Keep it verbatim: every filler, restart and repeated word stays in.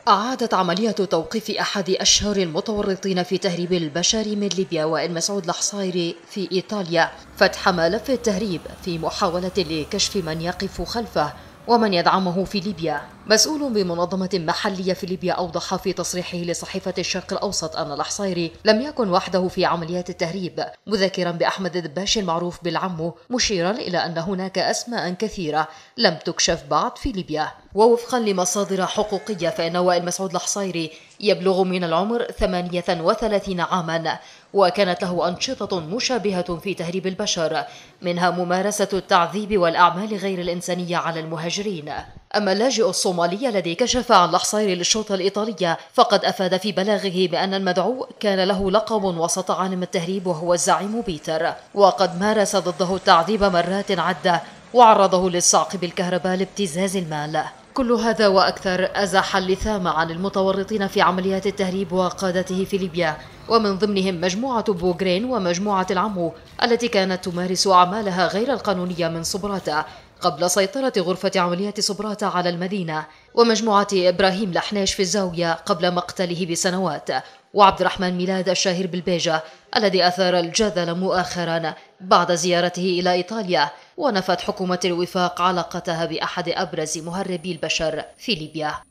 أعادت عملية توقيف أحد أشهر المتورطين في تهريب البشر من ليبيا وائل مسعود الحصيري في إيطاليا فتح ملف التهريب في محاولة لكشف من يقف خلفه ومن يدعمه في ليبيا. مسؤول بمنظمة محلية في ليبيا أوضح في تصريحه لصحيفة الشرق الأوسط أن الحصيري لم يكن وحده في عمليات التهريب، مذكرا بأحمد الدباش المعروف بالعمو، مشيرا إلى أن هناك أسماء كثيرة لم تكشف بعد في ليبيا. ووفقا لمصادر حقوقية فإن وائل مسعود الحصيري يبلغ من العمر ثمانية وثلاثين عاما، وكانت له أنشطة مشابهة في تهريب البشر، منها ممارسة التعذيب والأعمال غير الإنسانية على المهاجرين. أما اللاجئ الصومالي الذي كشف عن الحصيري للشرطة الإيطالية فقد أفاد في بلاغه بأن المدعو كان له لقب وسط عالم التهريب وهو الزعيم بيتر، وقد مارس ضده التعذيب مرات عدة وعرضه للصعق بالكهرباء لابتزاز المال. كل هذا وأكثر أزاح اللثام عن المتورطين في عمليات التهريب وقادته في ليبيا، ومن ضمنهم مجموعة بوغرين ومجموعة العمو التي كانت تمارس أعمالها غير القانونية من صبراتة قبل سيطرة غرفة عمليات صبراتة على المدينة، ومجموعة إبراهيم لحناش في الزاوية قبل مقتله بسنوات، وعبد الرحمن ميلاد الشاهر بالبيجة الذي أثار الجدل مؤخرا بعد زيارته إلى إيطاليا ونفت حكومة الوفاق علاقتها بأحد أبرز مهربي البشر في ليبيا.